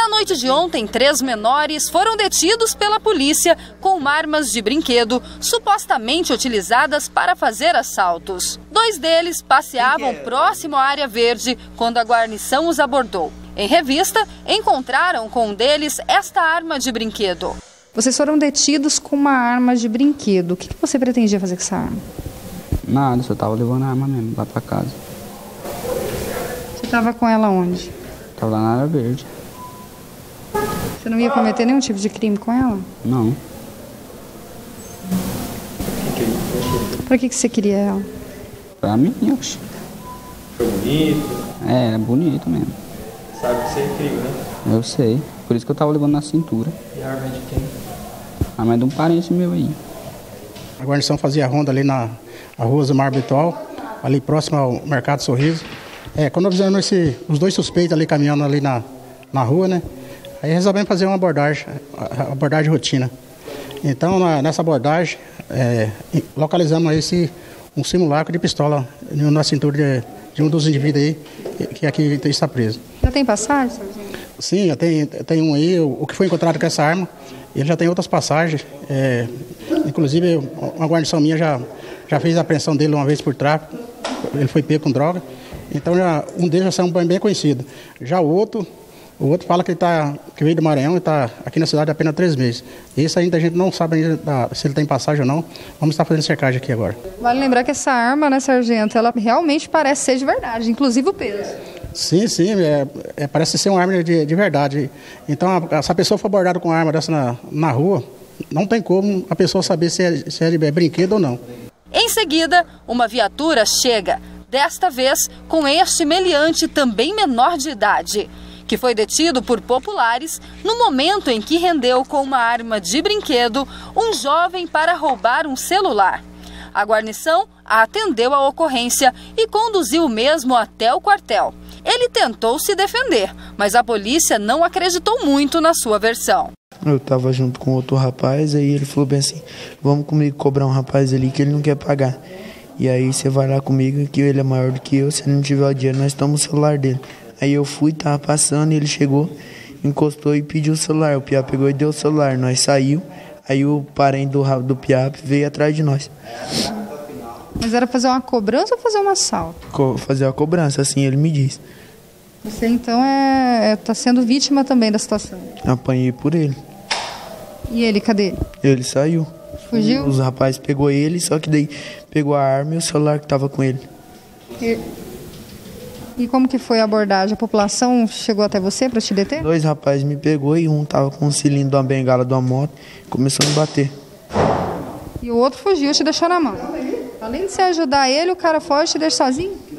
Na noite de ontem, 3 menores foram detidos pela polícia com armas de brinquedo, supostamente utilizadas para fazer assaltos. 2 deles passeavam próximo à área verde quando a guarnição os abordou. Em revista, encontraram com um deles esta arma de brinquedo. Vocês foram detidos com uma arma de brinquedo. O que você pretendia fazer com essa arma? Nada, só tava levando a arma mesmo, lá pra casa. Você tava com ela onde? Tava lá na área verde. Você não ia cometer nenhum tipo de crime com ela? Não. Pra que você queria ela? Pra mim, oxe. Foi bonito? É bonito mesmo. Sabe que você é perigo, né? Eu sei. Por isso que eu tava levando na cintura. E a arma é de quem? A arma é de um parente meu aí. A guarnição fazia ronda ali na rua Zumar Habitual, ali próximo ao Mercado Sorriso. Quando avisamos os 2 suspeitos ali caminhando ali na rua, né? Aí resolvemos fazer uma abordagem rotina. Então, nessa abordagem, localizamos um simulacro de pistola na cintura de um dos indivíduos aí, que aqui está preso. Já tem passagem, sargento? Sim, já tem um aí, o que foi encontrado com essa arma, ele já tem outras passagens. Inclusive, uma guarnição minha já fez a apreensão dele uma vez por tráfico, ele foi pego com droga. Então, um deles já saiu bem conhecido. Já o outro fala que veio do Maranhão e está aqui na cidade há apenas 3 meses. Esse ainda a gente não sabe ainda se ele tem passagem ou não. Vamos estar fazendo cercagem aqui agora. Vale lembrar que essa arma, né, sargento, ela realmente parece ser de verdade, inclusive o peso. Sim, parece ser uma arma de verdade. Então, se a pessoa for abordada com uma arma dessa na rua, não tem como a pessoa saber se é de brinquedo ou não. Em seguida, uma viatura chega, desta vez com este meliante também menor de idade, que foi detido por populares no momento em que rendeu com uma arma de brinquedo um jovem para roubar um celular. A guarnição atendeu a ocorrência e conduziu o mesmo até o quartel. Ele tentou se defender, mas a polícia não acreditou muito na sua versão. Eu estava junto com outro rapaz, aí ele falou bem assim, vamos comigo cobrar um rapaz ali que ele não quer pagar. E aí você vai lá comigo, que ele é maior do que eu, se ele não tiver o dinheiro, nós tomamos o celular dele. Aí eu fui, tava passando, ele chegou, encostou e pediu o celular. O Piá pegou e deu o celular, nós saiu, aí o parente do Piá veio atrás de nós. Mas era fazer uma cobrança ou fazer um assalto? Fazer a cobrança, assim ele me disse. Você então tá sendo vítima também da situação? Apanhei por ele. E ele, cadê? Ele saiu. Fugiu? Os rapazes pegou ele, só que daí pegou a arma e o celular que tava com ele. E como que foi a abordagem? A população chegou até você para te deter? 2 rapazes me pegou e um tava com um cilindro de uma bengala de uma moto e começou a me bater. E o outro fugiu, te deixou na mão. Além de você ajudar ele, o cara foge e te deixa sozinho?